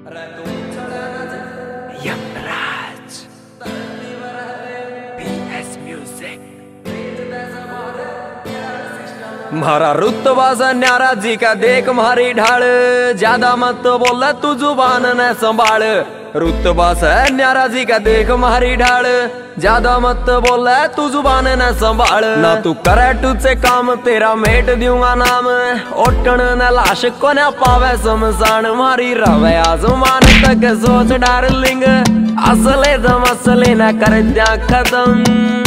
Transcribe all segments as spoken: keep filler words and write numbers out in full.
Yamraj PS music. मारा रुतबा सा न्यारा जी का देख मारी ढाल, ज्यादा मत बोल तू जुबान न संभाल। रुतबा से न्यारा जी का देख मारी ढाल, ज्यादा मत बोल तू जुबान न संभाल। ना तू करे तुझसे काम तेरा मेट दूंगा नाम, ओटन न लाश को न पावे शमशान। मारी रवे आसमान तक सोच डार्लिंग, असले दम असले न कर दिया खत्म।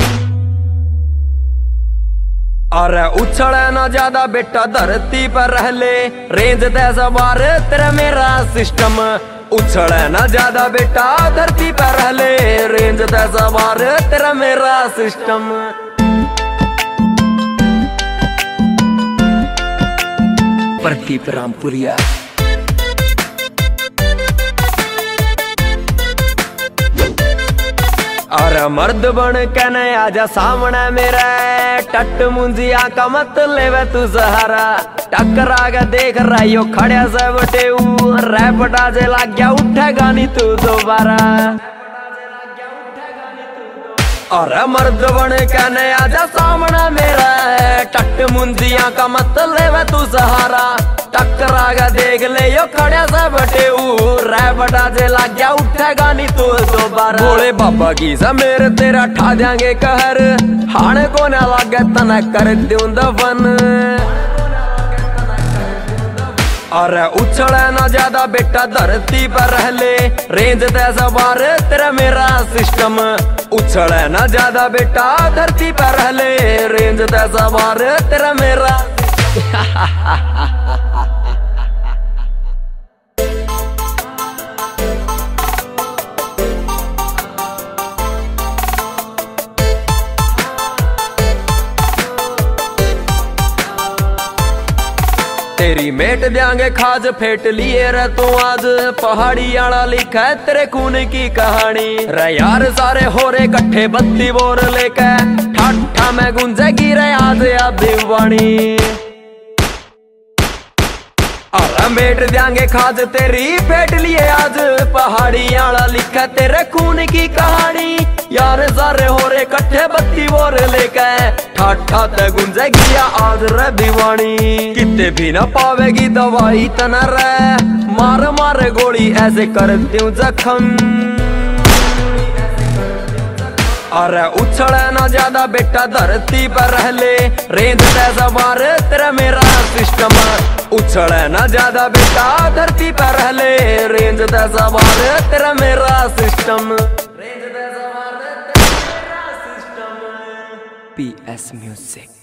अरे उछले ना ज्यादा बेटा धरती पर रह ले, रेंज तैसा बार तेरा मेरा सिस्टम। उछले ना ज्यादा बेटा धरती पर रह ले, रेंज तैसा बार तेरा मेरा सिस्टम। प्रदीप रामपुरिया। अरे मर्द बन के न आजा सामने मेरा, टट मुंजिया का मत लेवे तू सहारा। टकरा के देख रही हो खड़े से बटे, रैपटा से लग गया उठेगा नहीं तू दोबारा। अरे मर्द बन के न आजा सामने मेरा, टट मुंजिया का मत लेवे तू सहारा। टकरा के देख ले यो खड़े से बटे, रैपटा से लग गया उठेगा नहीं तू दोबारा। भोले बाबा की समेर तेरा ठा देंगे कहर, हाने को न लगे तना कर दूं दफन। अरे उछले ना ज्यादा बेटा धरती पर रह ले, रेंज तैसा बार तेरा मेरा सिस्टम। उछले ना ज्यादा बेटा धरती पर रह ले, रेंज तैसा बार तेरा मेरा। तेरी मेट देंगे खाज फेट लिए रे तू आज, पहाड़ी आला लिखा है तेरे खून की कहानी। रे यार सारे हो रे कट्ठे बत्ती बोर लेके, ठाठा में गुंजेगी रे आज या दीवानी। अरे मेट देंगे खाज तेरी फेट लिए आज, पहाड़ी आला लिखा तेरे खून की कहानी। यार सारे हो रे कट्ठे बत्ती बोर लेके, ठाठा ते गुंजेगी आज रे दीवानी। कितने भी न पावेगी दवाई तना रे, मार मार गोली ऐसे कर दूं जख्म। अरे उछले ना ज्यादा बेटा धरती पर रह ले, रेंज तैसा बार तेरा मेरा सिस्टम। उछले ना ज्यादा बेटा धरती पर रह ले, रेंज तैसा बार तेरा मेरा सिस्टम। PS music.